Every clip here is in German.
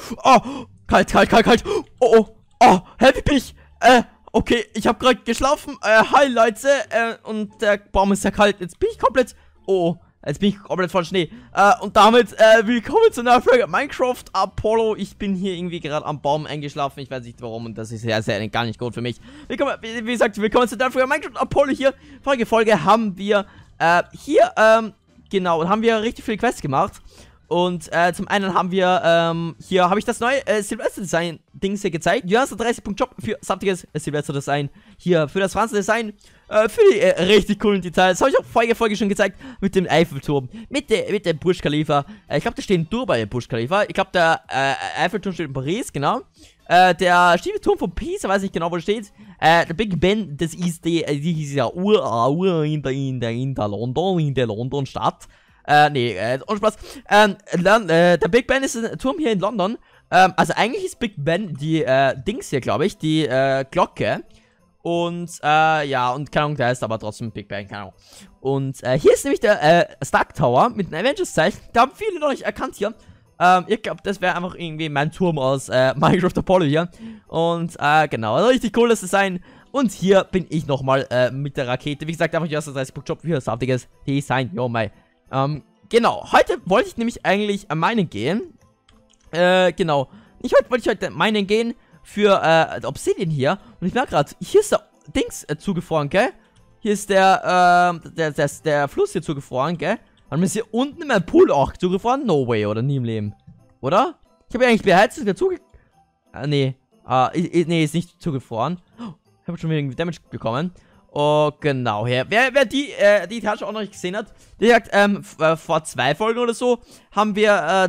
Oh, kalt, kalt, kalt, kalt. Oh, oh, oh, hä, wie bin ich? Okay, ich habe gerade geschlafen. Hi, Leute. Und der Baum ist sehr kalt. Jetzt bin ich komplett... Oh, jetzt bin ich komplett voll Schnee. Und damit, willkommen zu einer Folge Minecraft Apollo. Ich bin hier irgendwie gerade am Baum eingeschlafen. Ich weiß nicht warum und das ist ja sehr gar nicht gut für mich. Willkommen, wie gesagt, willkommen zu einer Folge Minecraft Apollo hier. Vorige Folge haben wir, genau, haben wir richtig viele Quests gemacht. Und zum einen haben wir, hier habe ich das neue Silvester-Design-Dings hier gezeigt. Ja, so 30-Punkt-Job für saftiges Silvester-Design. Hier für das Franz-Design. Für die richtig coolen Details. Das habe ich auch vorige Folge schon gezeigt. Mit dem Eiffelturm. Mit dem Burj Khalifa. Ich glaube, da steht ein Turm bei dem Burj Khalifa. Ich glaube, der Eiffelturm steht in Paris, genau. Der Stiefelturm von Pisa, weiß nicht genau, wo steht. Der Big Ben, das ist dieser Uhr in der London-Stadt. Ohne Spaß. Der Big Ben ist ein Turm hier in London. Also eigentlich ist Big Ben die, Dings hier, glaube ich, die, Glocke. Und, ja, und keine Ahnung, der heißt aber trotzdem Big Ben, keine Ahnung. Und, hier ist nämlich der, Stark Tower mit einem Avengers-Zeichen. Da haben viele noch nicht erkannt hier. Ich glaube, das wäre einfach irgendwie mein Turm aus, Minecraft Apollo hier. Und, genau, also richtig cooles Design. Und hier bin ich nochmal, mit der Rakete. Wie gesagt, einfach die erste 30-Punkt-Job für saftiges Design. Jo, mei. Genau, heute wollte ich nämlich eigentlich meinen gehen. Genau. Wollte ich heute meinen gehen für, Obsidian hier. Und ich merke gerade, hier ist der Dings zugefroren, gell? Hier ist der Fluss hier zugefroren, gell? Dann ist hier unten mein Pool auch zugefroren. No way, oder? Nie im Leben. Oder? Ich habe ja eigentlich beheizt, ist der nee. Nee, ist nicht zugefroren. Ich habe schon wieder irgendwie Damage bekommen. Oh, genau, her. Wer die Etage auch noch nicht gesehen hat, wie gesagt, vor 2 Folgen oder so, haben wir,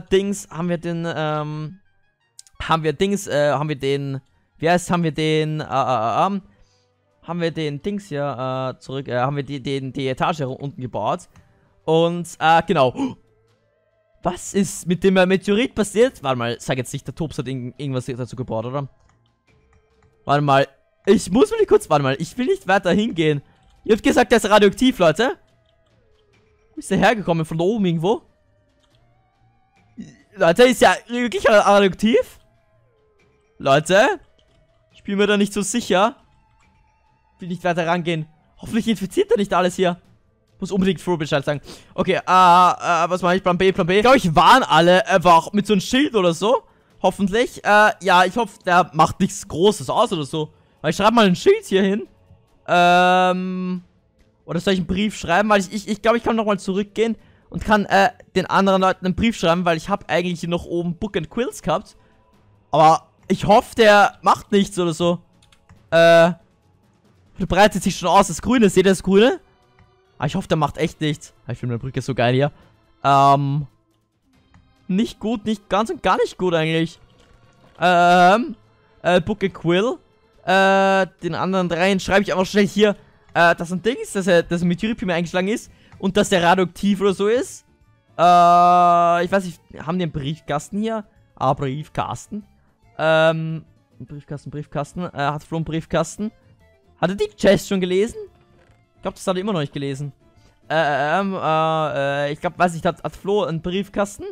die Etage unten gebaut. Und, genau. Was ist mit dem Meteorit passiert? Warte mal, sag jetzt nicht, der Tops hat irgendwas dazu gebaut, oder? Warte mal. Ich muss mir kurz, warte mal, ich will nicht weiter hingehen. Ihr habt gesagt, der ist radioaktiv, Leute. Wo ist der hergekommen? Von da oben irgendwo? Leute, ist ja wirklich radioaktiv? Leute? Ich bin mir da nicht so sicher. Will nicht weiter rangehen. Hoffentlich infiziert er nicht alles hier. Muss unbedingt Flo Bescheid sagen. Okay, was mache ich? Plan B, Plan B. Ich glaube, ich warn alle einfach mit so einem Schild oder so. Hoffentlich. Ja, ich hoffe, der macht nichts Großes aus oder so. Weil ich schreibe mal ein Schild hier hin. Oder soll ich einen Brief schreiben? Weil ich glaube, ich kann nochmal zurückgehen und kann den anderen Leuten einen Brief schreiben, weil ich habe eigentlich hier noch oben Book and Quills gehabt. Aber ich hoffe, der macht nichts oder so. Der breitet sich schon aus, das Grüne. Seht ihr das Grüne? Aber ich hoffe, der macht echt nichts. Ich finde meine Brücke so geil hier. Nicht gut, nicht ganz und gar nicht gut eigentlich. Book and Quill. Den anderen 3 schreibe ich einfach schnell hier, dass ein Ding ist, dass ein Meteorit mir eingeschlagen ist und dass der radioaktiv oder so ist. Ich weiß nicht, haben die einen Briefkasten hier? Briefkasten. Briefkasten. Hat Flo einen Briefkasten? Hat er die Chest schon gelesen? Ich glaube, das hat er immer noch nicht gelesen. Ich glaube, weiß nicht, hat Flo einen Briefkasten?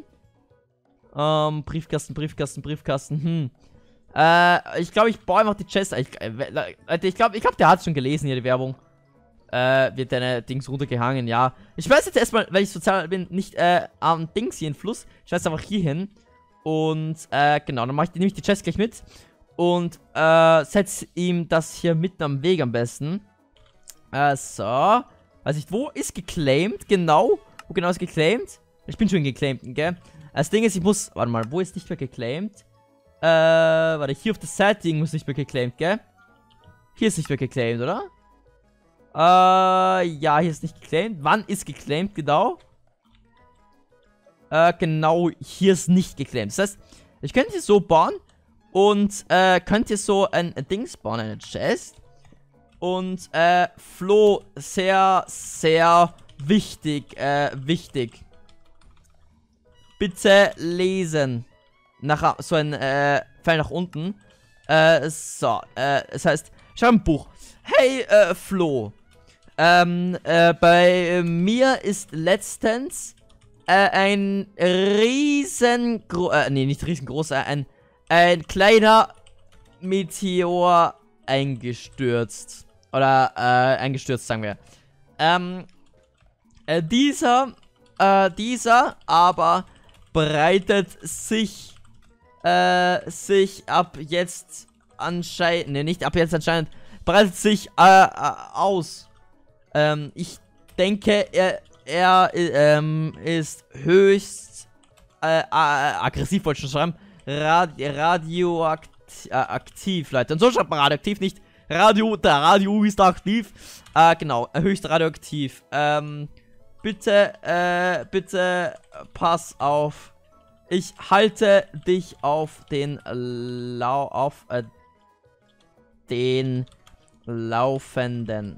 Briefkasten. Ich glaube, ich baue einfach die Chest. Ich glaube, der hat schon gelesen hier, die Werbung. Wird deine Dings runtergehangen, ja. Ich weiß jetzt erstmal, weil ich sozial bin, nicht am Dings hier in Fluss. Ich weiß einfach hier hin. Und, genau, dann nehme ich die Chest gleich mit. Und, setze ihm das hier mitten am Weg am besten. So. Weiß nicht, wo ist geclaimed? Genau. Wo genau ist geclaimed? Ich bin schon geclaimed, gell? Das Ding ist, ich muss. Warte mal, wo ist nicht mehr geclaimed? Warte, hier auf der Seite muss nicht mehr geclaimed, gell? Hier ist nicht mehr geclaimed, oder? Ja, hier ist nicht geclaimed. Wann ist geclaimed, genau? Genau, hier ist nicht geclaimed. Das heißt, ich könnte hier so bauen und, könnte hier so ein Dings bauen, eine Chest. Und, Flo, sehr, sehr wichtig, Bitte lesen. Nach so ein Pfeil nach unten. Das heißt, schreib ein Buch. Hey, Flo. Bei mir ist letztens ein nee, nicht riesengroßer, ein kleiner Meteor eingestürzt. Oder, eingestürzt, sagen wir. Dieser aber breitet sich ab jetzt anscheinend, ne, nicht ab jetzt anscheinend, breitet sich, aus. Ich denke, er ist höchst, aggressiv, wollte ich schon schreiben, radioaktiv, Leute. Und so schreibt man radioaktiv, nicht der Radio ist aktiv. Genau, höchst radioaktiv. Bitte pass auf. Ich halte dich auf den Laufenden.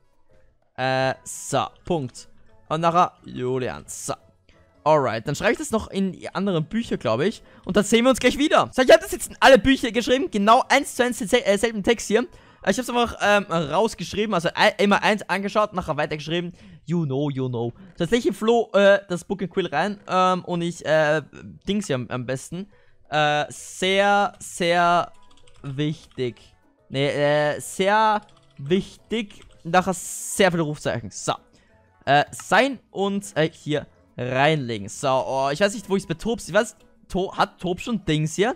So, Punkt. Und nachher Julian. So. Alright, dann schreibe ich das noch in die anderen Bücher, glaube ich. Und dann sehen wir uns gleich wieder. So, ich habe das jetzt in alle Bücher geschrieben. Genau 1:1 denselben Text hier. Ich habe es einfach rausgeschrieben, also immer eins angeschaut, nachher weitergeschrieben. You know. Tatsächlich floh das Book and Quill rein und ich Dings hier am besten. Sehr wichtig. Ne, sehr wichtig. Nachher sehr viele Rufzeichen. So. Sein und hier reinlegen. So, oh, ich weiß nicht, wo ich es bei Tobs. Ich weiß, hat Tob schon Dings hier?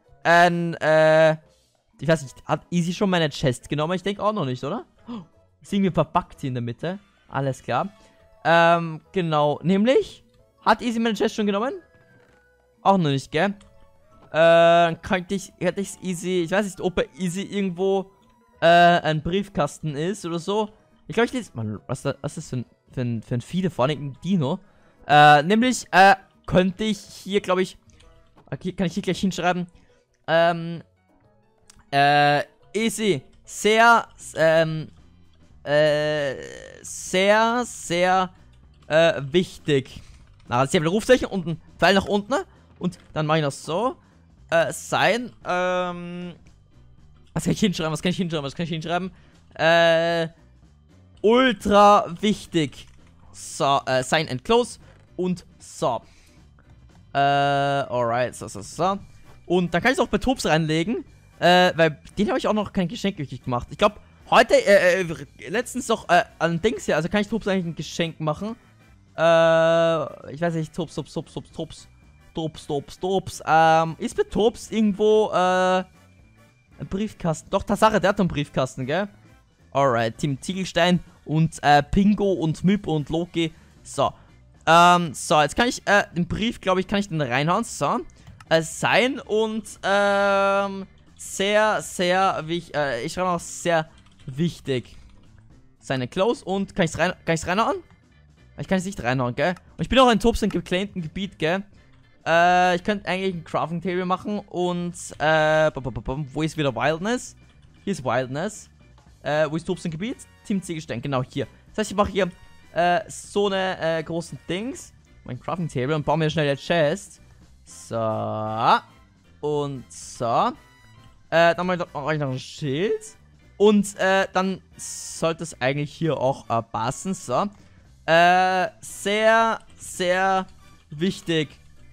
Ich weiß nicht, hat Easy schon meine Chest genommen? Ich denke auch noch nicht, oder? Ist irgendwie verpackt hier in der Mitte. Alles klar. Genau. Nämlich, hat Easy meine Chest schon genommen? Auch noch nicht, gell? Hätte ich es Easy, ich weiß nicht, ob bei Easy irgendwo ein Briefkasten ist oder so. Ich glaube, ich lese, Mann, was ist das für ein Vieh da vorne, ein Dino? Nämlich, könnte ich hier, glaube ich, okay, kann ich hier gleich hinschreiben, Easy, sehr wichtig. Na, jetzt haben wir Rufzeichen und ein Pfeil nach unten. Und dann mache ich das so. Sein, was kann ich hinschreiben? Ultra wichtig. So, sein and close. Und so. Alright, so. Und dann kann ich es auch bei Tobs reinlegen. Weil den habe ich auch noch kein Geschenk richtig gemacht. Ich glaube, heute, letztens noch an Dings hier. Also kann ich Tobs eigentlich ein Geschenk machen. Ich weiß nicht, Tobs. Ist bei Tobs irgendwo, ein Briefkasten? Doch, Tatsache, der hat einen Briefkasten, gell? Alright, Team Ziegelstein und, Pingo und Myp und Loki. So. So, jetzt kann ich, den Brief, glaube ich, kann ich den reinhauen. So. Sein und, sehr wichtig, ich schreibe auch sehr wichtig. Seine Close und, kann ich's reinhauen? Ich kann es nicht reinhauen, gell? Und ich bin auch in Tobs im geclaimten Gebiet, gell? Ich könnte eigentlich ein Crafting Table machen und, wo ist wieder Wildness? Hier ist Wildness. Wo ist Tobs im Gebiet? Team Ziegelstein, genau hier. Das heißt, ich mache hier, so eine, großen Dings. Mein Crafting Table und baue mir schnell eine Chest. So. Und so. Dann mache ich noch ein Schild. Und, dann sollte es eigentlich hier auch, passen. So. Sehr wichtig.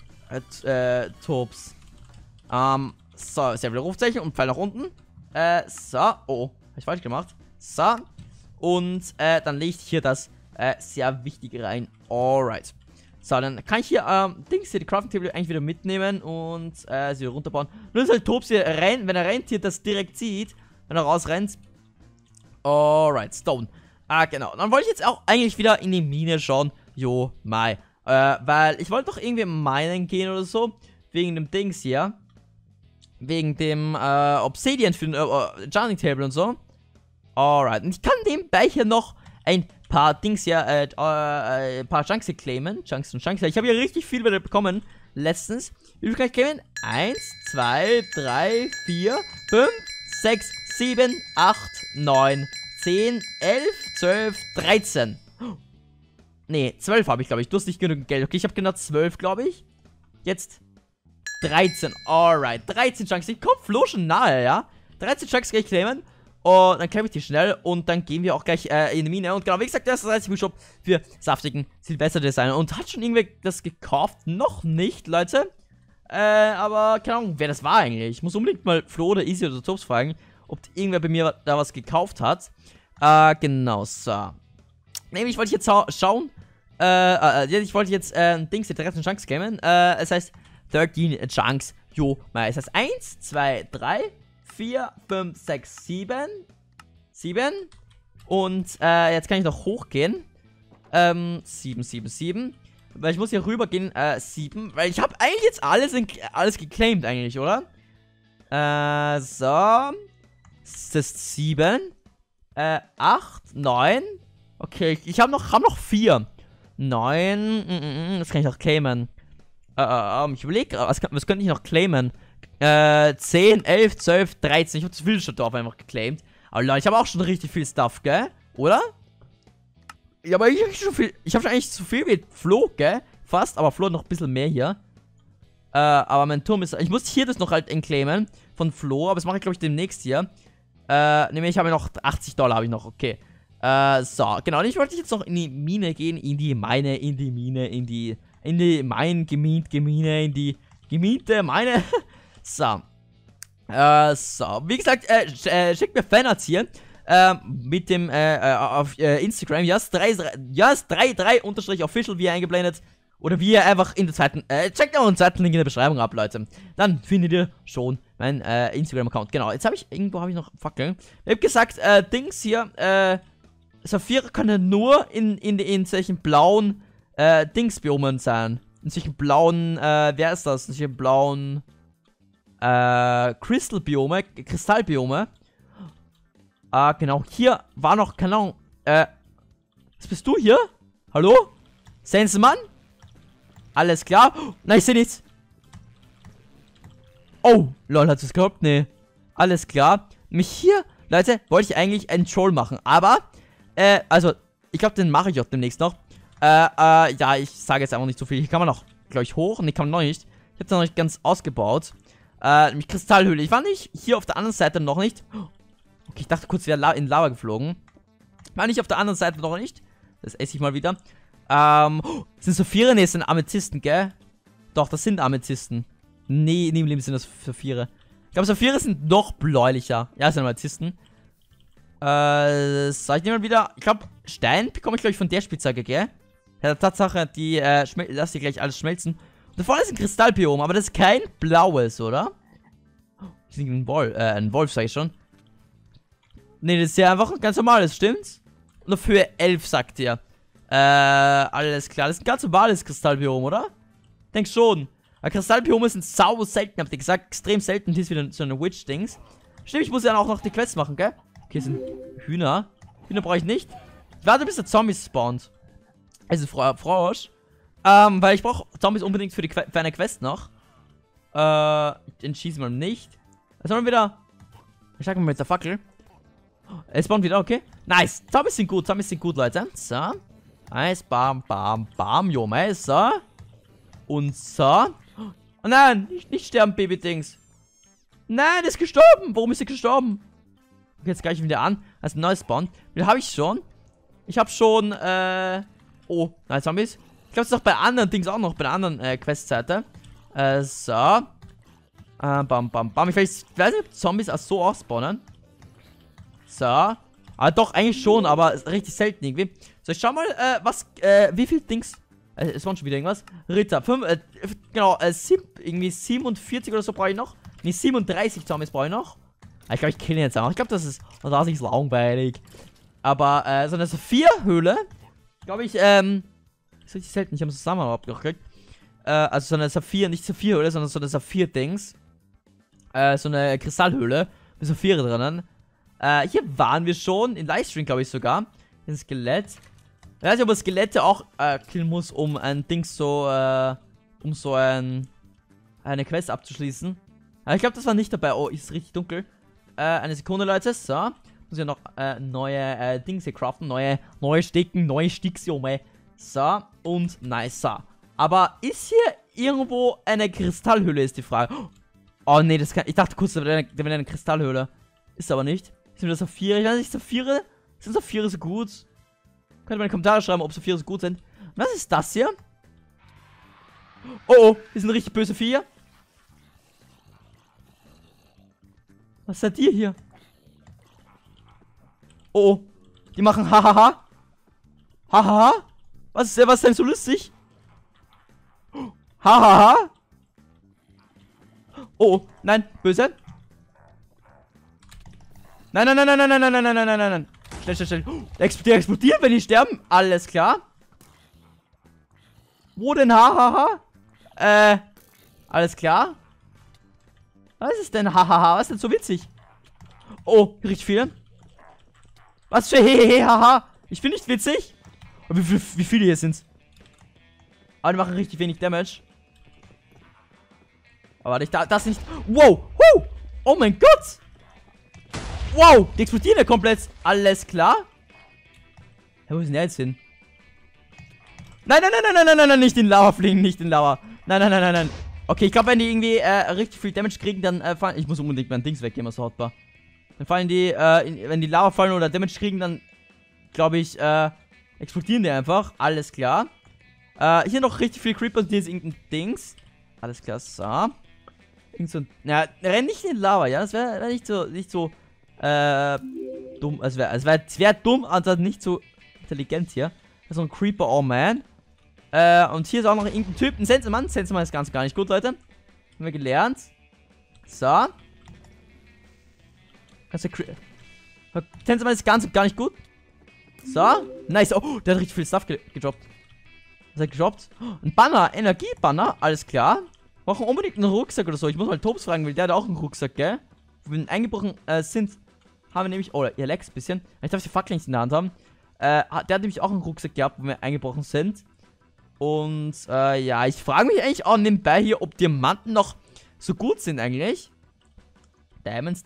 Tobs. So, sehr viele Rufzeichen und Pfeil nach unten. So. Oh, habe ich falsch gemacht. So. Und, dann lege ich hier das, sehr wichtige rein. Alright. So, dann kann ich hier, Dings hier, die Crafting Table eigentlich wieder mitnehmen und, sie wieder runterbauen. Nur, dass halt Tobs hier rein, wenn er rennt, hier das direkt sieht, wenn er rausrennt. Alright, Stone. Genau. Dann wollte ich jetzt auch eigentlich wieder in die Mine schauen. Jo, mai. Weil ich wollte doch irgendwie minen gehen oder so. Wegen dem Dings hier. Wegen dem, Obsidian für den, Enchanting Table und so. Alright. Und ich kann nebenbei hier noch ein paar Dings hier, ein paar Chunks hier claimen. Chunks. Ich habe hier richtig viel wieder bekommen. Letztens. Wie viel kann ich claimen? 1, 2, 3, 4, 5, 6, 7, 8, 9, 10, 11, 12, 13. Ne, 12 habe ich, glaube ich. Du hast nicht genügend Geld. Okay, ich habe genau 12, glaube ich. Jetzt 13. Alright. 13 Chunks. Ich komme Flo schon nahe, ja. 13 Chunks kann ich claimen. Und dann claim ich die schnell und dann gehen wir auch gleich in die Mine. Und genau, wie gesagt, das ist der 30 Shop für saftigen Silvester-Design. Und hat schon irgendwer das gekauft? Noch nicht, Leute. Aber keine Ahnung, wer das war eigentlich. Ich muss unbedingt mal Flo oder Easy oder Tops fragen, ob irgendwer bei mir da was gekauft hat. Genau, so. Nämlich wollte ich jetzt schauen. Ich wollte jetzt Dings, die 13 Chunks claimen. Es heißt 13 Chunks. Jo, mal. Es heißt 1, 2, 3, 4, 5, 6, 7. 7. Und jetzt kann ich noch hochgehen. 7, 7, 7. Weil ich muss hier rüber gehen. 7. Weil ich habe eigentlich jetzt alles geclaimed eigentlich, oder? So. Das ist 7. 8, 9. Okay, ich habe noch 4. 9. Das kann ich noch claimen. Ich überlege, was könnte ich noch claimen? 10, 11, 12, 13. Ich habe zu viel Dorf einfach geclaimed. Aber Leute, ich habe auch schon richtig viel Stuff, gell? Oder? Ja, aber ich habe schon eigentlich zu viel wie Flo, gell? Fast, aber Flo noch ein bisschen mehr hier. Aber mein Turm ist... Ich muss hier das noch halt enclaimen von Flo, aber das mache ich, glaube ich, demnächst hier. Nämlich, ich habe noch $80, habe ich noch, okay. So, genau, und ich wollte jetzt noch in die Mine gehen, in die Mine, in die Mine, in die Mine, in die gemiete Mine. So. So, wie gesagt, schickt mir Fanarts hier. Mit dem, auf Instagram, Jas33_official, wie ihr eingeblendet. Oder wie ihr einfach in der zweiten, checkt auch den zweiten Link in der Beschreibung ab, Leute. Dann findet ihr schon mein Instagram-Account. Genau, jetzt habe ich, irgendwo habe ich noch Fackeln. Ich habe gesagt, Dings hier, Saphir können nur in solchen blauen, Dingsbiomen sein. In solchen blauen, wer ist das? In solchen blauen, Kristallbiome. Genau, hier war noch, keine Ahnung, was bist du hier? Hallo? Sensemann? Alles klar? Nein, ich sehe nichts. Oh, lol, hat es gehabt? Nee. Alles klar. Mich hier, Leute, wollte ich eigentlich einen Troll machen, aber, also, ich glaube, den mache ich auch demnächst noch. Ja, ich sage jetzt einfach nicht so viel. Hier kann man noch, glaube ich, hoch. Nee, kann man noch nicht. Ich habe es noch nicht ganz ausgebaut. Nämlich Kristallhöhle. Ich war nicht hier auf der anderen Seite noch nicht. Okay, ich dachte kurz, wir wären in Lava geflogen. War nicht auf der anderen Seite noch nicht. Das esse ich mal wieder. Sind Saphire? Ne, sind Amethysten, gell? Doch, das sind Amethysten. Nee, nie im Leben sind das Saphire. Ich glaube, Saphire sind noch bläulicher. Ja, das sind Amethysten. So, ich nehme mal wieder. Ich glaube, Stein bekomme ich, glaube ich, von der Spitzhacke, gell? Ja, Tatsache, die, lass die gleich alles schmelzen. Und da vorne ist ein Kristallbiom, aber das ist kein blaues, oder? Das ist ein Wolf, sag ich schon. Ne, das ist ja einfach ein ganz normales, stimmt's? Nur für 11, sagt ihr. Alles klar. Das ist ein ganz normales Kristallbiom, oder? Denk schon. Weil Kristallbiome sind sau selten, habt ihr gesagt. Extrem selten. Hier ist wieder so eine Witch-Dings. Stimmt, ich muss ja auch noch die Quests machen, gell? Okay, sind Hühner. Hühner brauche ich nicht. Ich warte, bis der Zombies spawnt. Also, Frosch. Weil ich brauche Zombies unbedingt für eine Quest noch. Den schießen wir nicht. Was haben wir wieder? Ich sag mal mit der Fackel. Es spawnt wieder, okay. Nice. Zombies sind gut, Leute. So. Nice, bam, bam, bam. Jo, so. Und so. Oh nein, nicht sterben, Baby-Dings. Nein, der ist gestorben. Warum ist er gestorben? Okay, jetzt gleich wieder an. Das ist ein neues Spawn. Den habe ich schon. Ich habe schon, oh, nice, Zombies. Ich glaube, es ist auch bei anderen Dings auch noch. Bei der anderen, Questseite. So. Bam, bam, bam. Ich weiß nicht, ob Zombies auch so ausspawnen. So. Aber doch, eigentlich schon, aber richtig selten irgendwie. So, ich schau mal, wie viel Dings. Es waren schon wieder irgendwas. Ritter, 5, genau, irgendwie 47 oder so brauche ich noch. Ne, 37 Zombies brauche ich noch. Ich glaube, ich kenne jetzt auch. Ich glaube, das ist langweilig. Aber, so eine Saphir-Höhle, glaube ich, ist richtig selten. Ich habe es zusammen abgekriegt. Also so eine Saphir, nicht Saphir-Höhle, sondern so eine Saphir-Dings. So eine Kristallhöhle mit Saphire drinnen. Hier waren wir schon, im Livestream, glaube ich sogar. Ein Skelett. Ich weiß nicht, ob man Skelette auch killen muss, um ein Ding so, um so eine Quest abzuschließen. Aber ich glaube, das war nicht dabei. Oh, ist richtig dunkel. Eine Sekunde, Leute. So. Muss ja noch neue Dings hier craften. Neue Stecken, neue Sticksjome. So. Und nice. Aber ist hier irgendwo eine Kristallhöhle, ist die Frage. Oh, nee, das kann. Ich dachte kurz, da wäre eine Kristallhöhle. Ist aber nicht. Sind wir Saphire? Ich weiß nicht, Saphire? Sind Saphire so gut? Könnt ihr mal in die Kommentare schreiben, ob Saphire so gut sind. Und was ist das hier? Oh, oh, hier sind richtig böse Viecher. Was seid ihr hier? Oh, oh. Die machen hahaha. Hahaha. Was ist denn so lustig? Hahaha. Oh, oh, nein, böse. Nein, nein, nein, nein, nein, nein, nein, nein, nein, nein, nein. Schnell, schnell, schnell. Die explodieren, wenn die sterben. Alles klar. Wo denn hahaha? Alles klar. Was ist denn hahaha? Was ist denn so witzig? Oh, richtig viel. Was für hehehe, haha. Ich bin nicht witzig. Wie viele hier sind's? Aber die machen richtig wenig Damage. Aber warte, das nicht. Wow. Oh mein Gott. Wow. Die explodieren ja komplett. Alles klar. Wo ist denn der jetzt hin? Nein, nein, nein, nein, nein, nein, nein, nicht in Lava fliegen, nicht in Lava. Nein, nein, nein, nein, nein. Okay, ich glaube, wenn die irgendwie richtig viel Damage kriegen, dann fallen. Ich muss unbedingt mein Dings weggehen, was hautbar. Dann fallen die, wenn die Lava fallen oder Damage kriegen, dann glaube ich, explodieren die einfach. Alles klar. Hier noch richtig viel Creeper und hier ist irgendein Dings. Alles klar, so. Irgend so ein. Na, renn nicht in Lava, ja? Das wäre nicht so dumm. Es wäre dumm, also nicht so intelligent hier. So ein Creeper, oh man. Und hier ist auch noch irgendein Typ, ein Sensenmann. Sensenmann ist ganz gar nicht gut, Leute. Haben wir gelernt. So. Sensenmann ist ganz und gar nicht gut. So. Nice. Oh, der hat richtig viel Stuff gedroppt. Was hat er gedroppt? Ein Banner, Energiebanner. Alles klar. Wir brauchen unbedingt einen Rucksack oder so. Ich muss mal Tobs fragen, weil der hat auch einen Rucksack, gell? Wo wir eingebrochen sind, haben wir nämlich. Oh, ihr laggt ein bisschen. Ich darf die Fackel nicht in der Hand haben. Der hat nämlich auch einen Rucksack gehabt, wo wir eingebrochen sind. Und, ja, ich frage mich eigentlich auch nebenbei hier, ob Diamanten noch so gut sind eigentlich. Diamonds.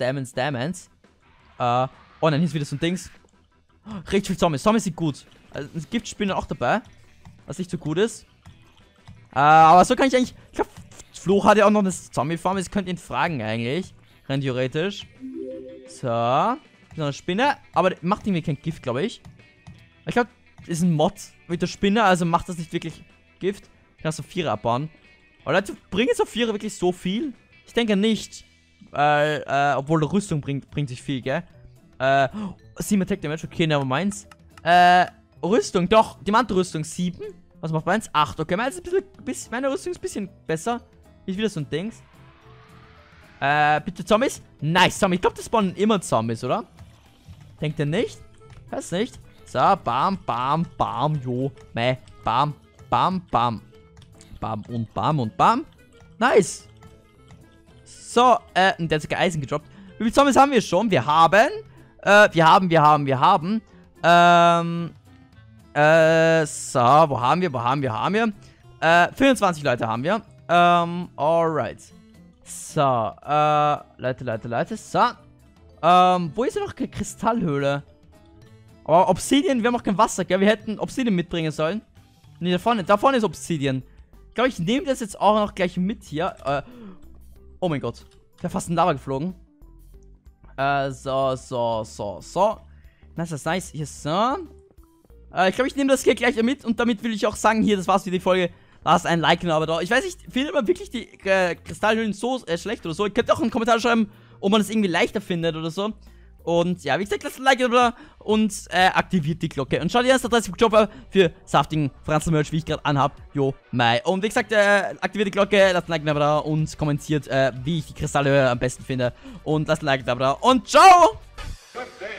Oh nein, hier ist wieder so ein Dings. Richtig viel Zombies. Zombies sind gut. Also, es gibt Spinnen auch dabei. Was nicht so gut ist. Aber so kann ich eigentlich. Ich glaube, Flo hat ja auch noch eine Zombie-Farm. Ich könnte ihn fragen eigentlich. Rein theoretisch. So. Noch eine Spinne. Aber macht irgendwie kein Gift, glaube ich. Ich glaube, das ist ein Mod mit der Spinne. Also macht das nicht wirklich Gift. Ich kann Saphire abbauen. Aber Leute, bringen Saphire wirklich so viel? Ich denke nicht. Obwohl Rüstung bringt sich viel, gell? 7 Attack Damage. Okay, never mind. Rüstung, doch. Diamantrüstung 7. Was macht meins? 8. Okay, meine Rüstung ist ein bisschen besser. Hier ist wieder so ein Dings. Bitte Zombies? Nice, Zombies. Ich glaube, das spawnen immer Zombies, oder? Denkt ihr nicht? Weiß nicht. So, bam, bam, bam, jo. Meh, bam, bam, bam. Bam und bam und bam. Nice. So, und der hat sogar Eisen gedroppt. Wie viele Zombies haben wir schon? Wir haben. So, wo haben wir? 24 Leute haben wir. Alright. So, Leute. So. Wo ist denn noch eine Kristallhöhle? Aber Obsidian, wir haben auch kein Wasser, gell? Wir hätten Obsidian mitbringen sollen. Ne, da vorne ist Obsidian. Ich glaube, ich nehme das jetzt auch noch gleich mit hier. Oh mein Gott. Ich bin fast in Lava geflogen. So. Nice. Hier so. Ich glaube, ich nehme das hier gleich mit. Und damit will ich auch sagen, hier, das war's für die Folge. Lasst ein Like aber da. Ich weiß nicht, findet man wirklich die Kristallhöhlen so schlecht oder so? Ihr könnt auch einen Kommentar schreiben, ob man es irgendwie leichter findet oder so. Und ja, wie gesagt, lasst ein Like da und aktiviert die Glocke. Und schaut ihr erst 30 Job für saftigen Franzl-Merch, wie ich gerade anhab. Jo, Mai. Und wie gesagt, aktiviert die Glocke, lasst ein Like da und kommentiert, wie ich die Kristallhöhle am besten finde. Und lasst ein Like da und ciao!